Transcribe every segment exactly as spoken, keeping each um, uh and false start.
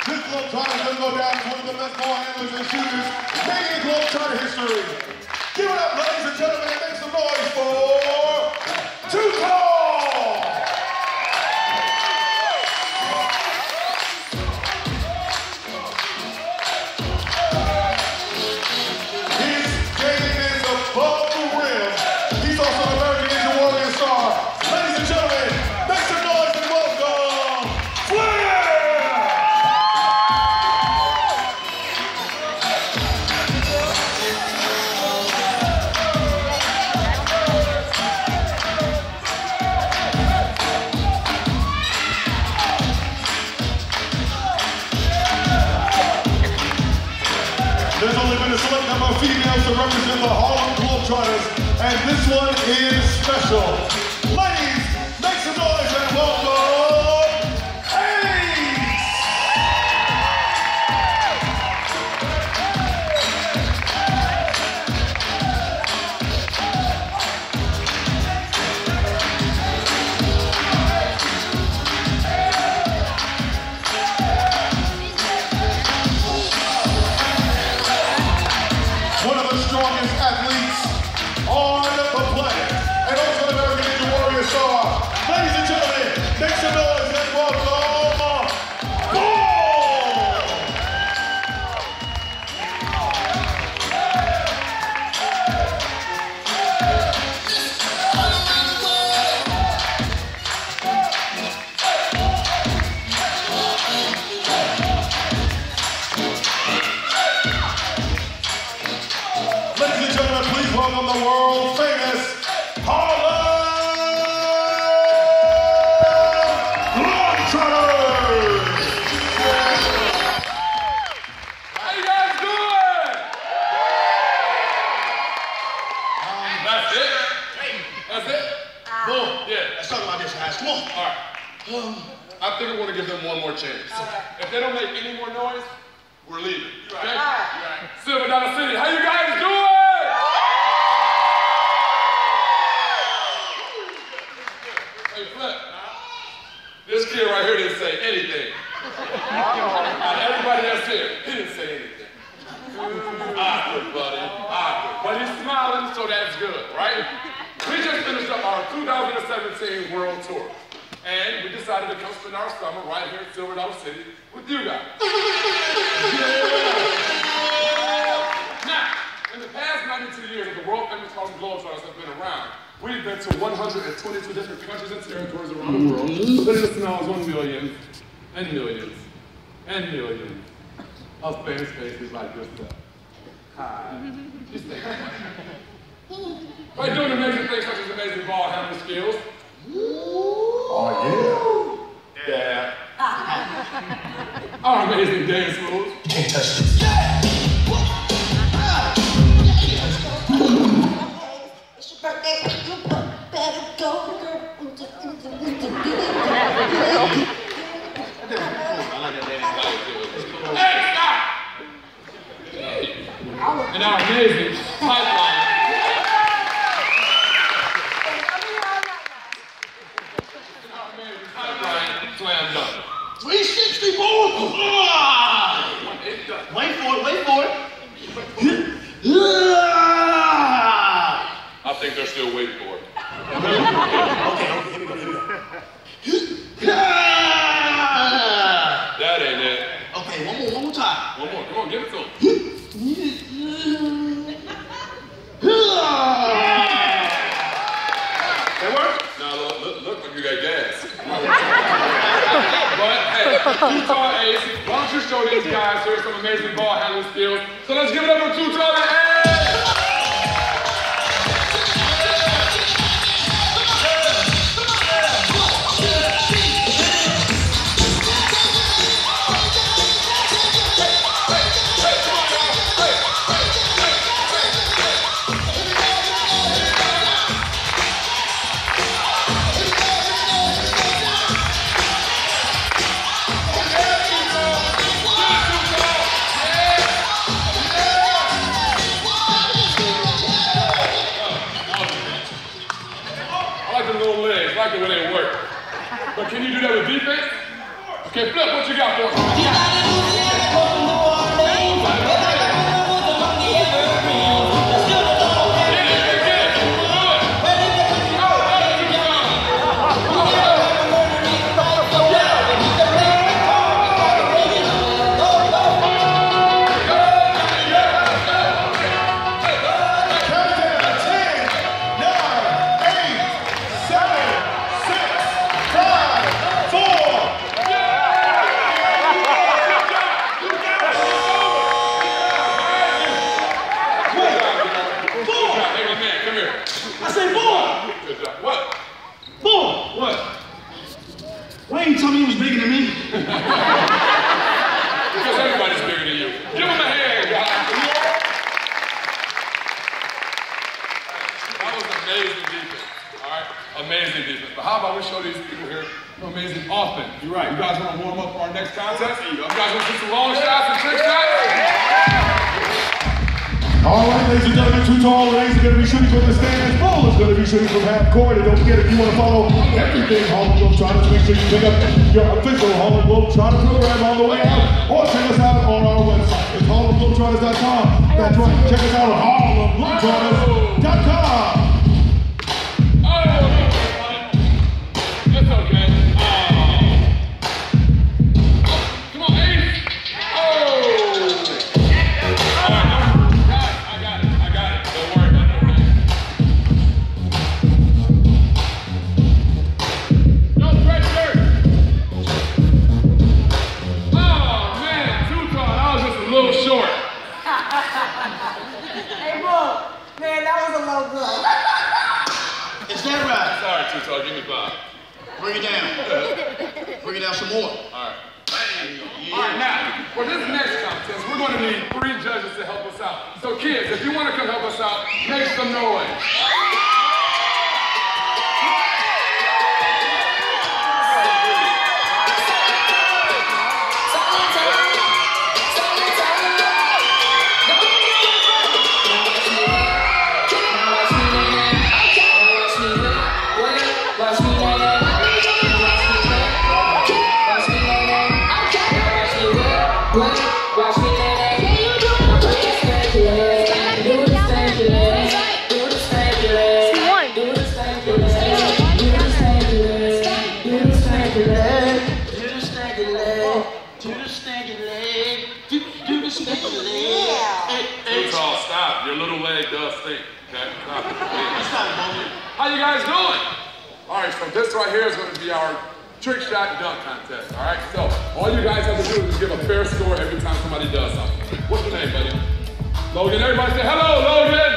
This Globetrotter will go down as one of the best ball handlers and shooters in Globetrotter history. Give it up, ladies and gentlemen, and make some noise for Too Tall! His game is above the rim. He's also an American Ninja Warrior star. Ladies and gentlemen, make some noise and welcome Flair! There's only been a select number of females to represent the Harlem Globetrotters, and this one is special. Ladies, make some noise and welcome Ace! One of the strongest athletes on the planet, and also an American Ninja Warrior star. Ladies and gentlemen, make some noise and welcome Paul! Ladies and gentlemen, please welcome the world famous Harlem Globetrotters! How you guys doing? That's it? That's it? Boom. Yeah. Let's talk about this, guys. Come on. All right. I think we want to give them one more chance. If they don't make any more noise, we're leaving. Okay? All right. Silver Dollar City, how you guys doing? Hey, Flip. This kid right here didn't say anything. Out of everybody that's here, he didn't say anything. Awkward, buddy. Awkward. But he's smiling, so that's good, right? We just finished up our two thousand seventeen World Tour. And we decided to come spend our summer right here in Silver Dollar City with you guys. Now, in the past ninety-two years that the world famous Harlem Globetrotters have been around, we've been to one hundred twenty-two different countries and territories around the world, letting us know one million and millions and millions of famous faces like yourself. Hi. You stay. By doing amazing things such as amazing ball handling skills. Oh, Yeah. Our amazing dance moves. yeah. Can't touch this. It's your birthday, you better go, girl. Hey, stop! And our amazing pipeline. And our amazing pipeline slam dunk. three sixty, boom! Wait for it, wait for it. I think they're still waiting for it. Okay, okay, here we go, here we go. That ain't it. Okay, one more, one more time. One more. Come on, give it to him. That work? Now look, look, look like you got gas. But hey, Too Tall Ace, why don't you show these guys here some amazing ball handling skills? So let's give it up for Too Tall Ace. Okay, Flip, what you got for us? Because everybody's bigger than you. Give him a hand, guys. That was amazing defense. All right? Amazing defense. But how about we show these people here some amazing offense? You're right. You guys want to warm up for our next contest? You guys want to do some long shots and trick shots? All right, ladies and gentlemen, Too Tall Lays are going to be shooting from the stands. Bull is going to be shooting from half court. And don't forget, if you want to follow everything Harlem Globetrotters, make sure you pick up your official Harlem Globetrotter program on the way out. Or check us out on our website. It's harlem globetrotters dot com. That's right. Check us out at harlem globetrotters dot com. Give me five. Bring it down. Bring it down some more. All right. Yeah. All right, now, for this next contest, we're going to need three judges to help us out. So kids, if you want to come help us out, make some noise. How you guys doing? All right, so this right here is going to be our trick shot dunk contest. All right, so all you guys have to do is just give a fair score every time somebody does something. What's your name, buddy? Logan. Everybody say hello, Logan.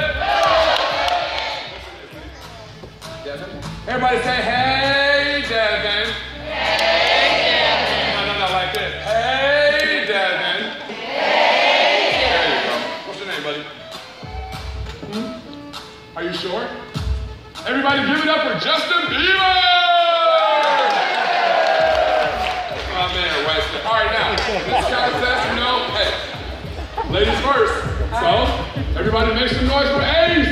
Devin. Everybody say hey, Devin. Hey, Devin. No, no, no, like this. Hey, Devin. Hey, Devin. There you go. What's your name, buddy? Hmm? Are you sure? Everybody give it up for Justin Bieber! My man, right there. All right, now, this contest, you know, hey, ladies first. So, everybody make some noise for Ace!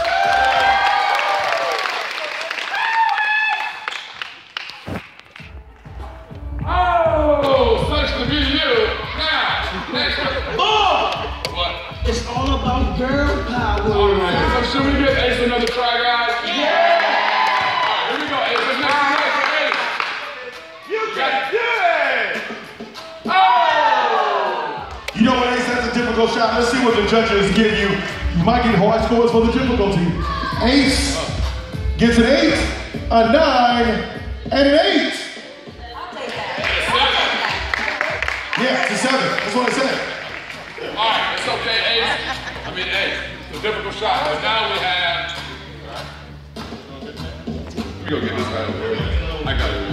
Oh, such to be you. Now, next one. Boom! What? It's all about girl power. All right, so should we give Ace another try, guys? Shot. Let's see what the judges give you. You might get hard scores for the difficulty. Ace gets an eight, a nine, and an eight. I'll take that. Yeah, it's a seven. That's what I said. All right, it's okay, Ace. I mean, Ace, it's a difficult shot, but now we have. Let me go get this guy over here. I got it.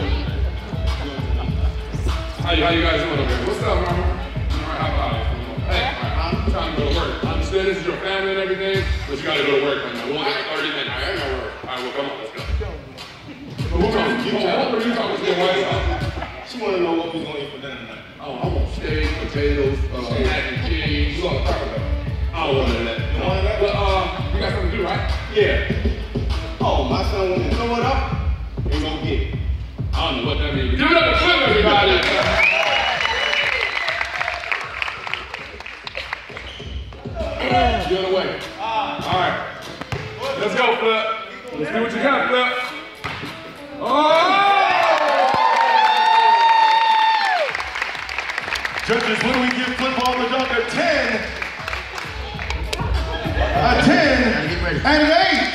How you, how you guys doing over here? What's up, Mama? All right, how about it? Hey, I'm trying to go to work. I understand this is your family and everything, but you gotta go to work right now. We'll get thirty minutes. I ain't gonna work. All right, well, come on, let's go. But who talking? You talking? What are you talking to your wife about? She wanna know what we're gonna eat for dinner tonight. Oh, I want steak, potatoes, uh, mac and cheese. You gonna talk about it? I don't want none of that. You want that? But, uh, you got something to do, right? Yeah. Oh, my son went to throw it up and go get it. I don't know what that means. Give it up for Flip, everybody. Judges, what do we give football the dunk? A ten, a ten, and an eight.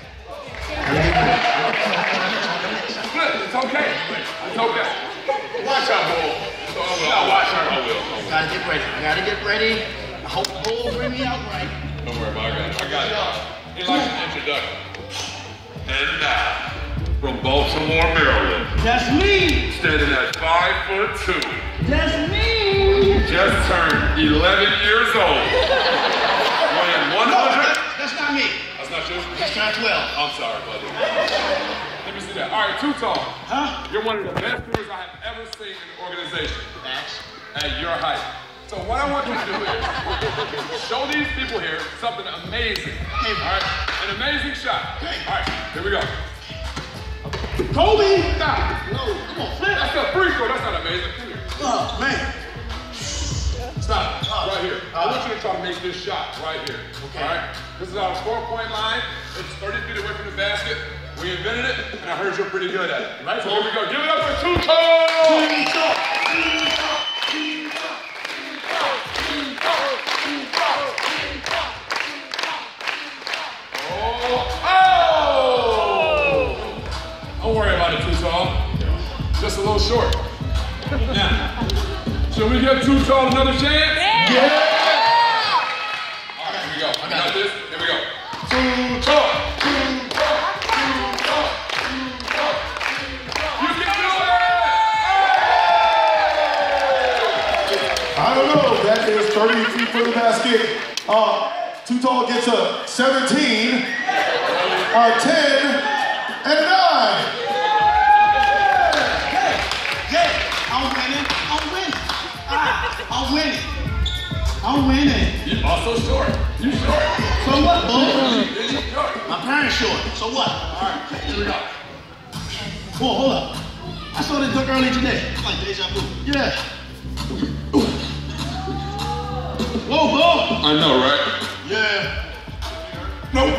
It's okay. It's okay. Watch out, Bull. I'll watch out. I will. Gotta get ready. Gotta get ready. I hope Bull bring me out right. Don't worry about it. I got it. He likes an introduction. And now, from Baltimore, Maryland. That's me. Standing at five foot two. That's me. Just turned eleven years old. Weighing one hundred. That's not me. That's not you? Just turned twelve. I'm sorry, buddy. Let me see that. All right, Too Tall. Huh? You're one of the best viewers I have ever seen in the organization. Thanks. At your height. So what I want you to do is show these people here something amazing. All right, an amazing shot. All right, here we go. Kobe. Stop. No, come on, flip. That's a free throw. That's not amazing. Come here. Oh, man. Stop. Oh. Right here. I want you to try to make this shot right here. Okay. All right. This is our four-point line. It's thirty feet away from the basket. We invented it, and I heard you're pretty good at it. Right. So here we go. Give it up for Too Tall. Too Tall. Too Tall. Too Tall. Don't worry about it, Too Tall. Just a little short. Now, should we give Too Tall another chance? Yeah! All right, here we go. I got got this. Here we go. Too Tall. Too Tall. Too Tall. Too Tall. You can do it! I don't know. That is thirty feet from the basket. Uh, Too Tall gets a seventeen, a ten, and a nine. Hey, hey, I'm winning. I'm winning. Ah, I'm winning. I'm winning. You're also short. You short. So what, Bull? You short. My parents short. So what? All right, here we go. Whoa, hold up. I saw this dunk earlier today. It's like deja vu. Yeah. Whoa, Bull. I know, right? Yeah. Nope.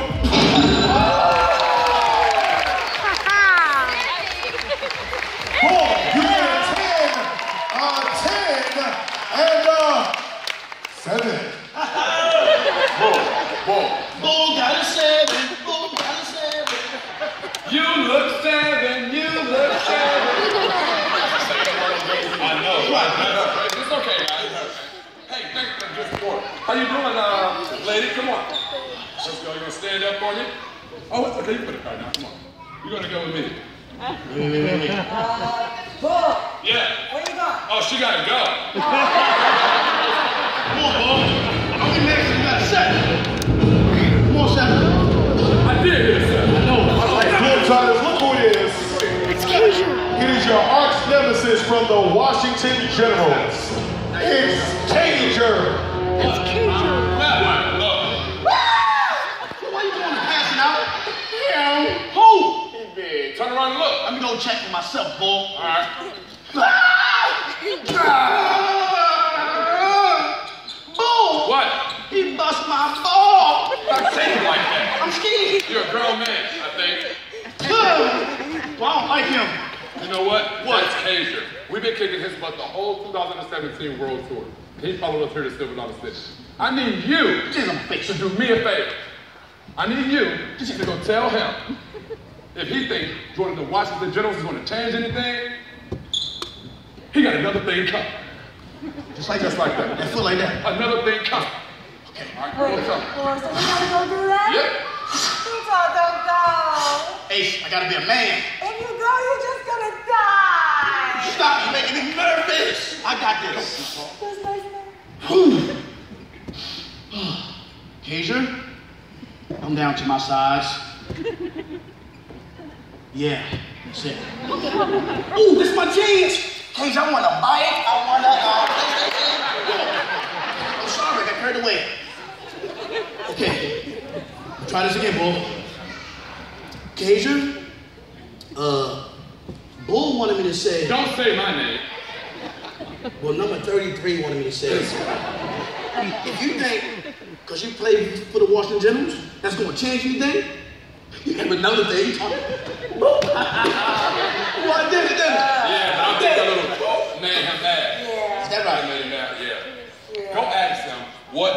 Boy, you get a ten, a ten, and a seven. Bull, bull. Bull got a seven. Bull got a seven. You look seven, you look seven. I know, I know. It's okay, guys. Hey, thanks for the good support. How you doing, uh, lady? Come on. Let's go. You gonna stand up for me? Oh, it's okay. You put it right now. Come on. You're gonna go with me. Wait, wait, wait, wait. Uh, Bull, Yeah. where you going? Oh, she gotta go. Come on, Bull. How many minutes you got? Seven. Come on, seven. I did hit a seven. No. Globetrotters, look who it is. It is your arch nemesis from the Washington Generals. It's Cager. It's Cager. Well, look. Why you doing the passing out? Yeah. Who? Turn around and look. Let me go check for myself, Bull. All right. Bull! What? He bust my ball! Stop saying it like that. I'm scared. You're a grown man, I think. Well, I don't like him. You know what? What? That's Cager. We've been kicking his butt the whole two thousand seventeen World Tour. He followed us here to Silver Dollar City. I need you Jeez, I'm fixed. to do me a favor. I need you to go tell him if he thinks joining the Washington Generals is going to change anything, he got another thing coming. Just like Just that. like that. I feel like that. Another thing coming. Okay, all right, Wait, go tell him. oh, so we gotta go do that? Yep. Too Tall, don't go. Ace, I gotta be a man. If you go, you're just gonna die. Stop, you're making me nervous. I got this. That's nice, man. Whew. Cager, I'm down to my size. Yeah, that's it. Ooh, this is my jeans. Cager, I wanna buy it. I wanna, uh, I'm sorry, I got carried away. Okay, try this again, Bull. Cager, uh, Bull wanted me to say, Don't say my name. well, number thirty-three wanted me to say, if you think, because you played for the Washington Generals, that's going to change anything, you have another thing. Well, I did it, didn't I? Yeah, but I think a little man him mad. Yeah. Is that right? Made him mad.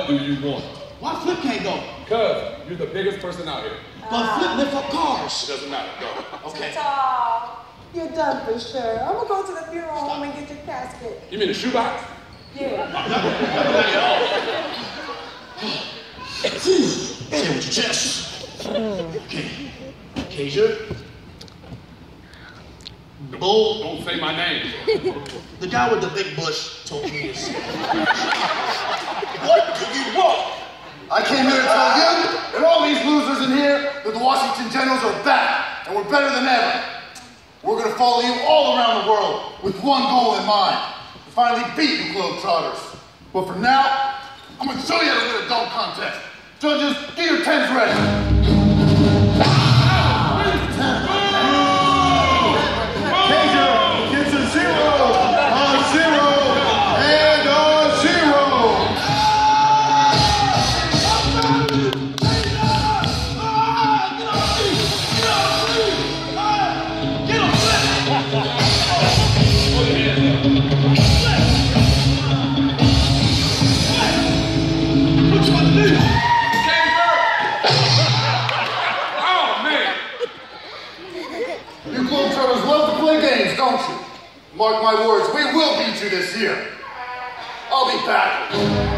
What do you want? Why Flip can't go? Because you're the biggest person out here. But Flip lift up It cars. doesn't matter. Go. Okay. Aw, you're done for sure. I'm gonna go to the funeral home and get your casket. You mean the shoebox? Yeah. Say it with your chest. Okay. Kasia. Bull. Don't say my name. The guy with the big bush told me this. What do you want? I came here to tell you and all these losers in here that the Washington Generals are back and we're better than ever. We're going to follow you all around the world with one goal in mind, to finally beat you Globetrotters. But for now, I'm going to show you how to win a dunk contest. Judges, get your tens ready. Kasia gets a zero, a zero, and a zero. You Globetrotters love to play games, don't you? Mark my words, we will beat you this year. I'll be back.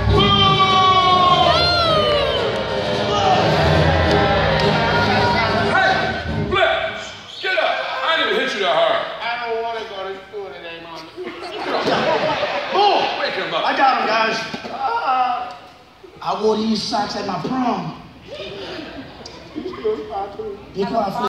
Hey, Flip, get up. I didn't even hit you that hard. I don't want to go to school today, Mom. Bull. Wake him up. I got him, guys. Uh, I wore these socks at my prom. Be quiet, Flip.